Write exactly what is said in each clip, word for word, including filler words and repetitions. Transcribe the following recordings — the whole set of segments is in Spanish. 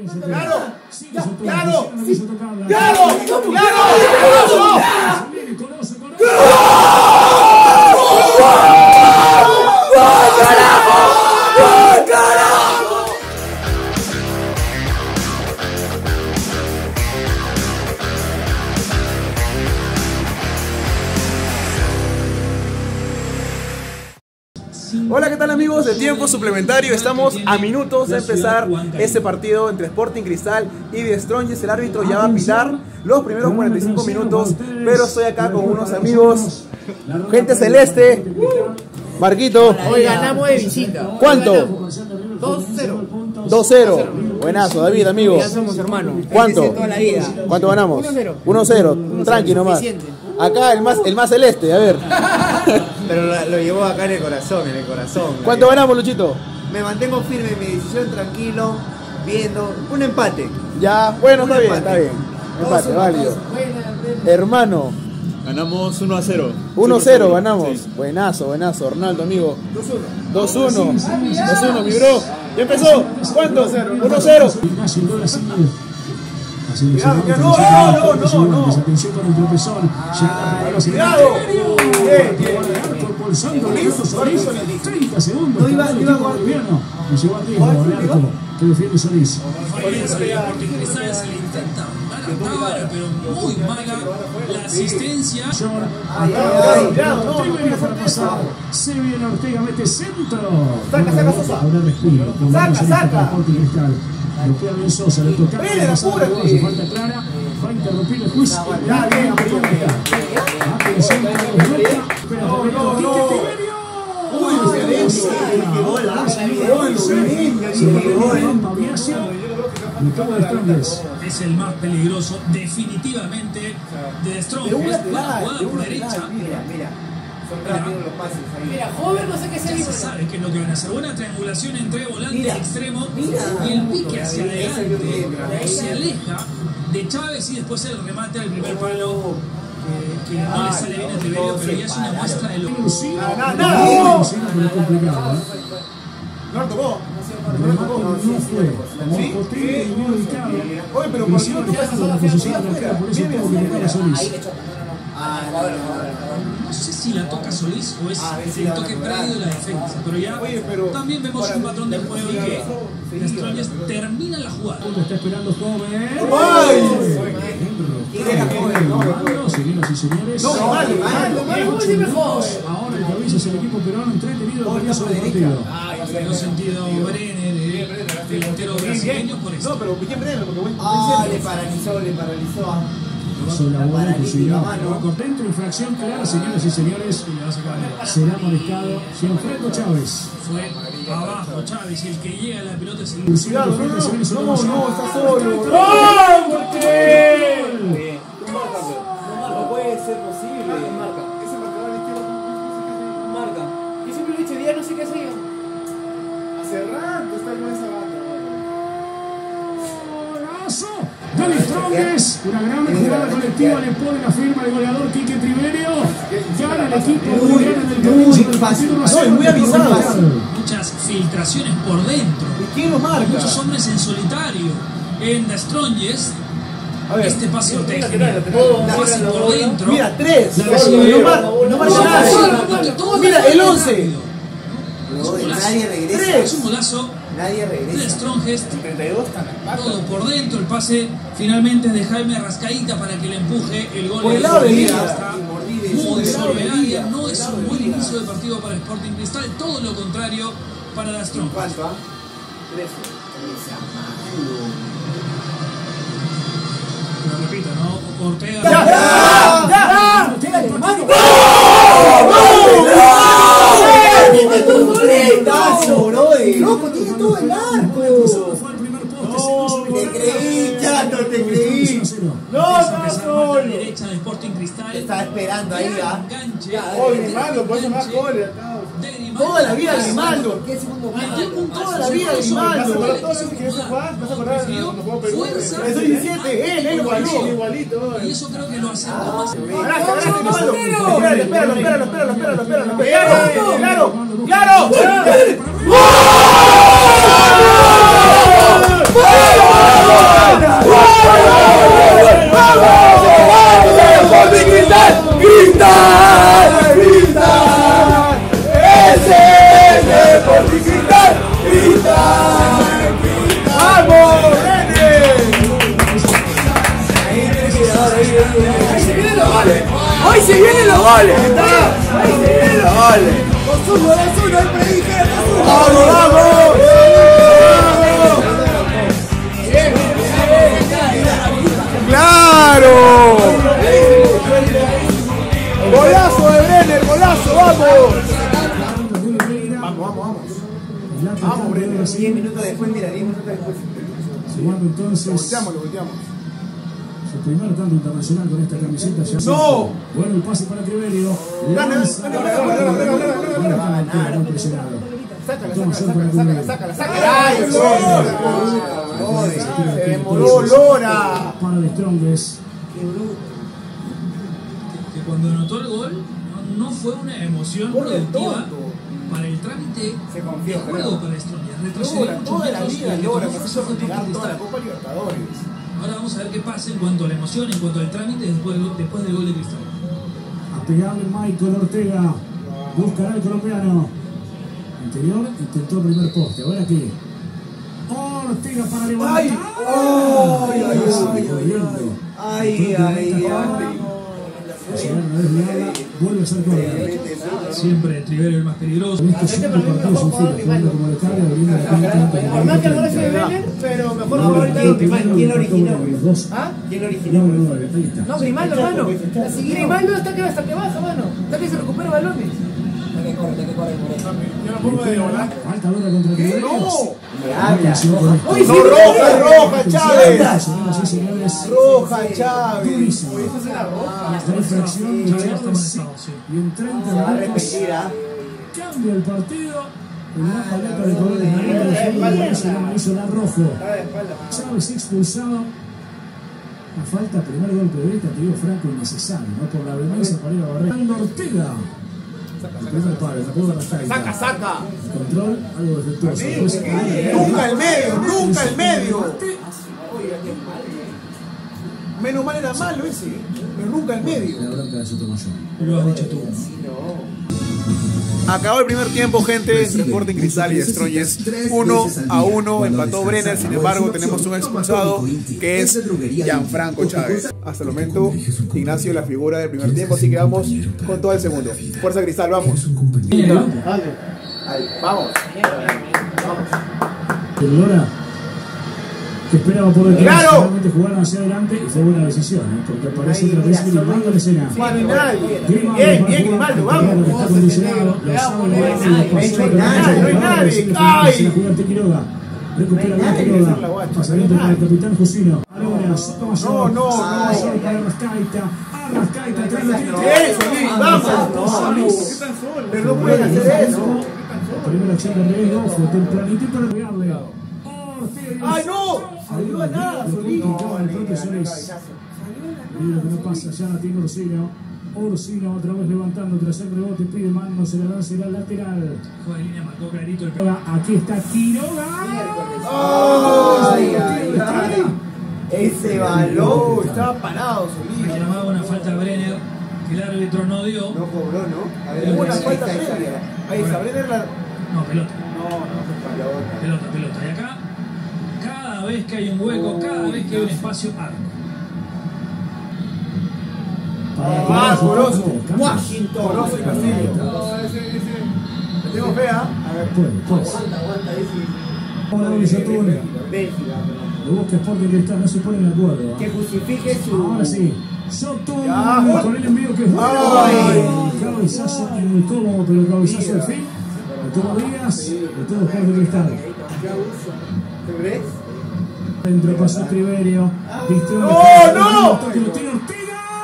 ¡Claro! ¡Claro! ¡Claro! Hola, ¿qué tal amigos de Tiempo Suplementario? Estamos a minutos de empezar este partido entre Sporting Cristal y The Strongest. El árbitro ya va a pitar los primeros cuarenta y cinco minutos, pero estoy acá con unos amigos, gente celeste. Marquito, hoy ganamos de visita. ¿cuánto? dos cero. dos cero. Buenazo, David, amigo. Ya somos hermanos. ¿Cuánto? Toda la vida. ¿Cuánto ganamos? uno cero. uno cero. Tranqui nomás. Acá el más, el más celeste, a ver. Pero lo, lo llevó acá en el corazón, en el corazón. ¿Cuánto ganamos, Luchito? Me mantengo firme en mi decisión, tranquilo, viendo. Un empate. Ya, bueno, Un está bien, empate. está bien. Empate, válido. Hermano. Ganamos uno a cero. uno cero ganamos. Sí. Buenazo, buenazo. Ronaldo, amigo. dos uno. dos uno, mi bro. Ya empezó. ¿Cuánto? uno cero. Cuidado, que no, no, no, no, no. Atención con el tropezón. Cuidado. Bien, bien. Pulsando Solís. treinta segundos. No iba, iba a boliviano. Y llegó a tiempo el arco que defiende Solís. Se le intenta dar pero muy mala la asistencia. Primero para pasar. Se viene Ortega, mete centro. Saca, saca, Sosa. Ahora respiro. Saca, saca. Lo queda bien Sosa, le toca. Hace falta clara. Va a interrumpir el juicio. Ya, bien, Atención, no, no, no. Uy, excelente. Qué gol, es el más peligroso, definitivamente, de Strongest. La jugada por derecha. Mira, mira. Son rápidos los pases ahí. Mira, joven, no sé qué se Ya dice. se sabe que es lo que van a hacer. Buena triangulación entre volante Mira, y extremo. mira. Y el pique hacia Ese adelante. bien, bien. Se aleja de Chávez y después el remate al primer palo. Que, que no le sale bien a Triverio, pero ya es una muestra de lo que. Nada, nada. Pero complicado, ¿eh? No lo tocó. No fue. Potente y bien ubicado. Oye, pero Pero si no tocaste la posición arquera, por eso tuvo que tocar a Solís. No sé si la toca Solís o es el toque predio de la defensa, pero ya Oye, pero también vemos un patrón de juego y que The Strongest termina la jugada. Está esperando joven. Señoras y señores. No, vale, vale. Ahora el cabeza es el equipo peruano entretenido al comienzo del partido. En sentido Brenner, el delantero brasileño, por eso. No, pero ¿quién Brenner? Porque voy Ah, le paralizó, le paralizó. Hizo la buena inclusividad. Por dentro, infracción clara, señoras y señores. Será molestado Gianfranco Chávez. Fue abajo Chávez, el que llega a la pelota es el Cuidado, no, no, no, no, está solo. ¡No! ¿Por qué? No puede ser posible. Marca. Marca. Yo siempre lo he dicho, día no sé qué hacía. Hace rato está con esa banda. Dale Strongest, una gran jugada colectiva, le pone la firma del goleador Quique Triverio. Gana el equipo boliviano en el comienzo del partido. No, es muy avisado. muchas filtraciones por dentro. ¿Y quién lo marca? Muchos hombres en solitario. En The Strongest, este pase Ortega genial. Pase por dentro. Mira, tres. La No recibe. marca no marca nadie. Mira, el once. Nadie regresa. Es un golazo. Nadie The regresa. Strongest, todo por dentro. El pase finalmente es de Jaime Arrascaíta para que le empuje el gol. Por el lado de Liga. Está muy sobre el área. No es un buen inicio de partido para Sporting Cristal, todo lo contrario para The Strongest. ¿Cuánto, ah? trece. Pero repito, ¿no? Ortega. ¡Ya! ¡Ya! ¡Loco, tiene todo el arco! Fue el primer poste. Te creí, chato, te creí. No, no, La no. derecha de Sporting Cristal. Estaba esperando ahí, ¿ah? Enganche. Oye, Grimaldo, por eso más goles. Toda la vida Grimaldo. ¿Qué segundo Metió un Toda la vida Grimaldo. ¿Vas a acordar cuando jugó Perú? Eso diecisiete, él, él igualito. Igualito. Y eso creo que lo acercó más. Gracias, gracias, Grimaldo. Espéralo, espéralo, espéralo, espéralo, espéralo, espéralo. Claro, claro, claro. Vale. Vale. Dos uno, dos uno, el predije. ¡Vamos, vamos! ¡Claro! ¡Golazo de Brenner! ¡Golazo! ¡Vamos! Vamos, vamos, vamos. Vamos, Brenner. diez minutos después, mira, diez minutos después. Jugando Lo entonces volteamos, lo volteamos. su primer tanto internacional con esta camiseta. Ya ¡No! Bueno, el pase para Triverio. Gana, Lanza. gana, gana, gana, gana, gana, gana, gana, gana. Muy presionado. Sácala, Toma, sácala, sácala, sácala, sácala, sácala, sácala. ¡Ay, Lora! Se demoró Lora. Para el Strongest. Que cuando anotó el gol no, no fue una emoción Por lo productiva tonto. para el trámite Se confió, de juego claro. para Estonia. Retrocedió Lora, muchos toda la metros y vida el que Lora, tomó que fue se hizo Sporting pegar toda la Cristal. Copa Libertadores. Ahora vamos a ver qué pasa en cuanto a la emoción, en cuanto al trámite después del, después del gol de Cristal. A pegarle Michael Ortega. Buscará el colombiano. Anterior intentó el primer poste. Ahora aquí. Ortega para levantar. ¡Ay! ¡Ay, ay, ay, Corriendo. Ay, ay, ay. Vuelve a ser corner. Siempre Triverio el más peligroso. En estos cinco partidos en fila, jugando como de carga, abriendo la cancha. Por más que el gol sea de Brenner, pero mejor No, ahorita el lo primero Grimaldo. ¿Quién lo originó? marcó los dos. ¿Ah? ¿Quién No, originó? no, no, ahí está. No, Grimaldo, hermano. Grimaldo está que hasta que baja, mano. Está que se recupera balones. Yo lo pongo de volar. Falta dura contra Triverio. ¡No! Atención con esto. ¡Uy, sí! ¡No, roja, roja, Chávez! Señoras y señores, ¡Roja, Chávez! durísimo. Está Reflexión sí, de está Chávez, molestado, sí. y en treinta Va a minutos repetir, ¿ah? cambia el partido. En una paleta de colores amarillo de fondo aparece el amarillo la rojo. Chávez expulsado. La falta, primer golpe de vista, te digo Franco, innecesario, ¿no? Por la vehemencia para ir a barrer. Ortega. El primer palo, la pudo arrastrar. ¡Saca, saca! Control, algo defectuoso. Después, ¡Nunca el medio! ¡Nunca el medio! Menos mal era malo ese, pero nunca el medio. la bronca de Sotomayor. Lo has dicho tú. Acabó el primer tiempo, gente, entre Sporting Cristal y Strongest. uno a uno, empató Brenner. Sin embargo, tenemos un expulsado que es Gianfranco Chávez. Hasta el momento, Ignacio la figura del primer tiempo, así que vamos con todo el segundo. Fuerza Cristal, vamos. Vamos. El Lora, que esperaba por detrás, ¡Claro! realmente jugaron hacia adelante y fue buena decisión, ¿eh? Porque aparece otra vez Grimaldo en la escena. No hay nadie. Grimaldo Bien, para bien, jugar, Grimaldo, Ortega, vamos. que está condicionado, lo sabe, lo hace, lo pasó, No hay pero nadie, no hay nadie. se la ¡Ay! se la juega ante Quiroga. Recupera la Quiroga. Pasamiento para el capitán Jusino. Ahora, Sotomayor. No, no, no. Sotomayor para Arrascaita. Arrascaita, atrás lo tiene. Eso, Luis, vamos. Pero no pueden hacer eso. La primera acción de riesgo fue tempranito para pegarle. ¡Ay, no! Salió a nada, Solís. El propio Solís. Peligro que no pasa, ya la tiene Orsino. Orsino otra vez levantando tras el rebote, pide mano, se la da, será el lateral. Juega de línea, marcó clarito el Aquí está Quiroga. ¡Ay, ay, ay! Ese balón estaba parado, Solís. reclamaba una falta a Brenner que el árbitro no dio. No cobró, ¿no? A ver, Hubo una ahí falta está, ahí está, previa. mira. Ahí está, Brenner la... No, pelota. No, no, Pelota, pelota. Y acá, cada vez que hay un hueco, cada vez que hay un espacio, arco. Ah, Corozo. Washington. Corozo y Castillo. No, ese, ese. Le tengo fe, ¿ah? A ver. Puede, pues. Ahora viene Yotun. Bélgica, Lo busca Sporting Cristal, no se ponen de acuerdo. que justifique su... Ahora sí. Yotun Ya. con el envío que es bueno. Ay. Cabezazo incómodo, pero cabezazo al fin. De todos días, de todo Sporting Cristal. ¿Te ves? Dentro pasó Triverio. Vistió ¡No, no! Que lo tiene Ortega.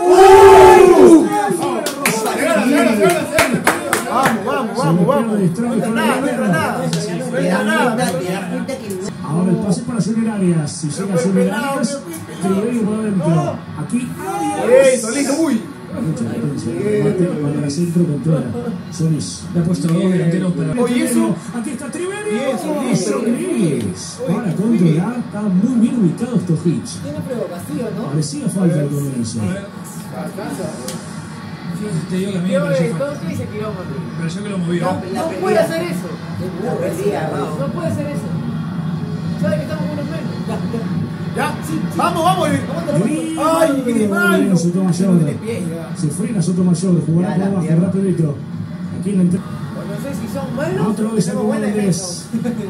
Vamos, vamos, vamos, vamos. No entra nada, no entra nada. No entra nada. Ahora el pase para Junior Arias. Si llega a Junior Arias, Triverio por adentro. Aquí ¡Ey, Arias. Solís, uy! Mucha potencia. Mate para el centro controla. Solís. Le ha puesto dos delanteros para. Oye, eso. Aquí está Triverio. Bien, Solís, Solís. Para controlar. Está muy bien ubicado estos hits. Tiene provocación, ¿no? Parecía falta el comienzo. Te digo que a mí me Yo, pareció eh, falta. todo que dice kilómetros. Pero yo que lo movió. No puede hacer eso. La perdida, vamos. No puede hacer eso. Sabe que estamos unos menos. ¿Ya? Sí, sí. Vamos, vamos. Ay, Grimaldo. Sotomayor. Se frena Sotomayor. Jugará por abajo rapidito. Aquí en el No sé si son malos. otro vez tenemos buena Valdés.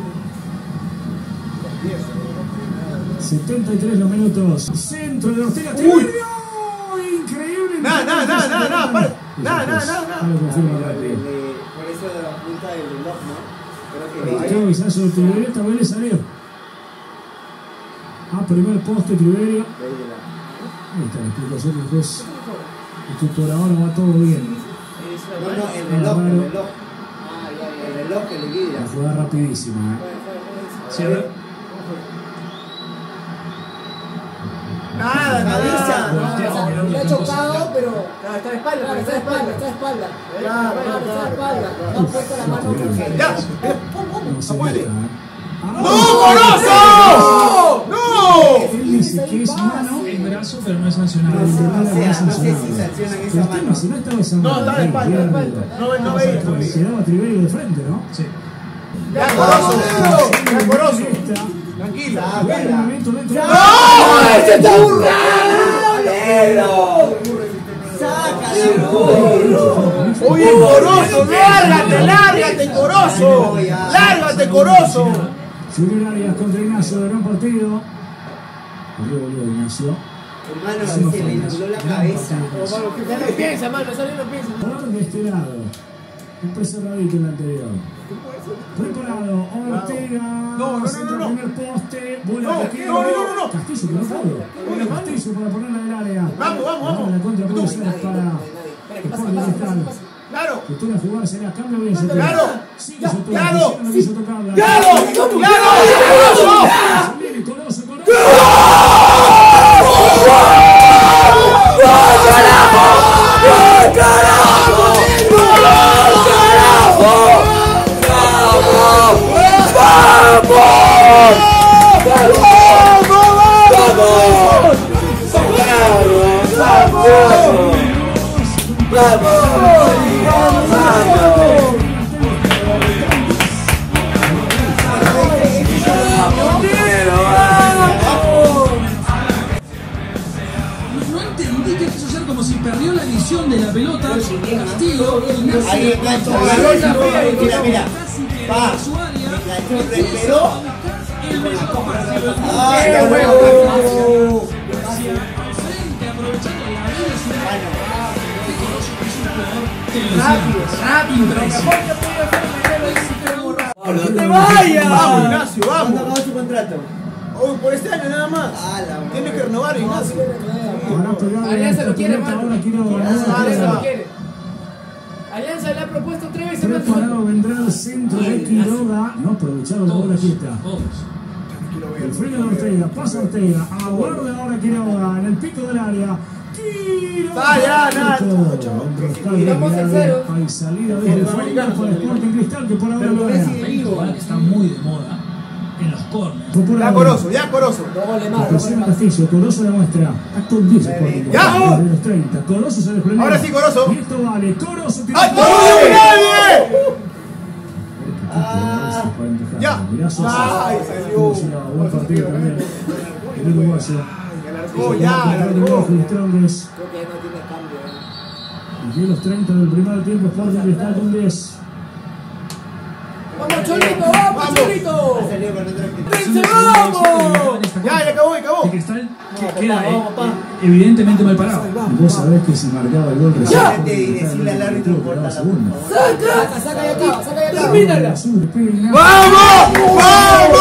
setenta y tres los minutos. Centro de Ortega. Uy. Increíble. Nada, nada, nada, nada, nada. Nada, nada, nada, nada. Ahora confirma rápido. Por eso de la punta del reloj, ¿no? Creo que Qué avisazo de Triverio, esta vez le salió. Ah, primer poste Triverio. Ahí está la explicación del juez. Y que por ahora va todo bien. no, no, el reloj, el reloj. Ah, ya, ya, el reloj que le guía. La jugada rapidísima. ¿eh? Sí, a ver. Nada, nada. Le ha chocado, pero está de espalda, pero está de espalda, está de espalda. Claro, claro, está de espalda. No ha puesto la mano porque. Ya. No se puede. nota, ¿eh? Ah, ¡No, Corozo! ¡No! Él dice que es mano. El brazo, pero no es sancionado. O sea, no sé si sancionan esa El tema, mano. si no estaba esa No, mano, está de ahí, espalda, de arriba. espalda. No ve, no ve. no ve. Quedaba Triverio de frente, ¿no? Sí. Ya, Corozo. Ya, Corozo. Tranquilo. Buen momento dentro de- ¡No! ¡Este está ¡Oye, Corozo! ¡Lárgate, lárgate, Corozo! ¡Lárgate, Corozo! Subir Arias contra Ignacio, gran partido. Arriba volvió Ignacio. Hermano, se le nubló la cabeza. Ya no piensa, mano, sale no piensa. Por de este lado. Un preservadito en el anterior. Preparado. Ortega. No, no, no, centro no, no. primer poste. Bola No, que queda. no, no, no, no. Castillo, que no pudo. Castillo para ponerla en el área. Vamos, vamos, vamos. Ahora la contra puede ser para. Sporting Cristal. ¡Claro! Que toda jugada será cambio bien. Sotomayor. ¡Claro! Sigue Ya, Sotomayor, claro. no quiso tocarla. ¡Claro! ¡Claro! ¡Corozo! Viene Corozo, Corozo. No entendí qué quiso hacer, como si perdió la visión de la pelota. Castillo, Ignacio. Ahí enganchó. Mira, mira. Pa. Enganchó, recuperó. El mejor partido. ¡Ay, qué huevo! Aprovechando la vida de su Mano. rápido, rápido, ¡No te vayas! ¡Vamos, Ignacio, ¿Cuándo vamos! acabó su contrato? Hoy por este año nada más. Ah, la madre. Tiene que renovar, Ignacio. Ahora pegarle Alianza esta lo quiere, pelota, mano. ahora quiero ganar. Alianza lo quiere. Alianza le ha propuesto tres veces más. Preparado vendrá el centro de Quiroga. No aprovecharon la bola quieta. El freno de Ortega, pasa Ortega. Aguarda ahora Quiroga en el pico del área. Quiroga. Ah, ya, nada. Vamos en cero. Hay salida desde el fondo para Sporting Cristal que por ahora lo gana. que está muy de moda en los corners. Ya, Corozo, ya, Corozo. Presiona Castillo, Corozo la muestra. Está con diez Sporting Cristal. Ya. Desde los treinta. Corozo se desprende. Ahora sí, Corozo. Y esto vale. Corozo tiene. ¡Ay, no dio nadie! Ya. Mirá, Sosa. Ay, salió. Buen partido también. El uruguayo. Oh, ya, largó. Strongest. Creo que ya no tiene cambio. ¿eh? Y de los treinta del primer tiempo, Sporting Cristal con diez. ¡Vamos, Cholito! ¡Vamos, Cholito! Salió con otro que- ¡Vence, vamos! Ya, ya acabó, ya acabó. El Cristal que queda eh, evidentemente mal parado. Y vos sabés que si marcaba el gol, Ya. Y decirle al árbitro por la segunda. ¡Saca! ¡Saca de acá! ¡Saca de acá! ¡Termínala! ¡Vamos! ¡Vamos!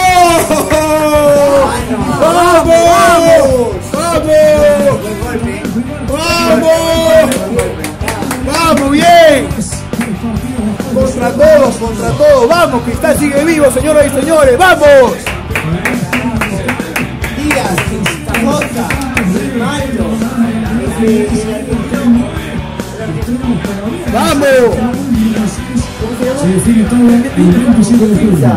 ¡Vamos! ¡Vamos! ¡Vamos! ¡Vamos, bien! Contra todos, contra todos. ¡Vamos! Cristal sigue vivo, señoras y señores. ¡Vamos! Díaz, Costa, Malo. ¡Vamos! Se define todo el treinta y siete de julio.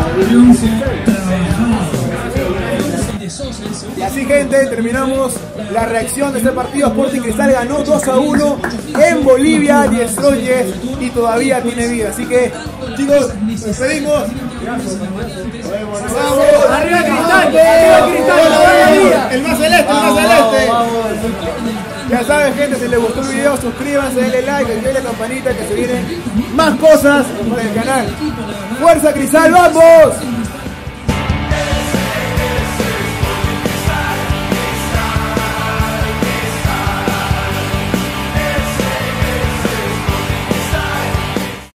Y así, gente, terminamos la reacción de este partido. Sporting Cristal ganó dos a uno en Bolivia, Die Strongest, y todavía tiene vida. Así que, chicos, nos despedimos. ¡Arriba Cristal! ¡Arriba Cristal! El más celeste, el más celeste. Ya saben, gente, si les gustó el video, suscríbanse, denle like, activen la campanita que se vienen más cosas por el canal. ¡Fuerza Cristal, vamos!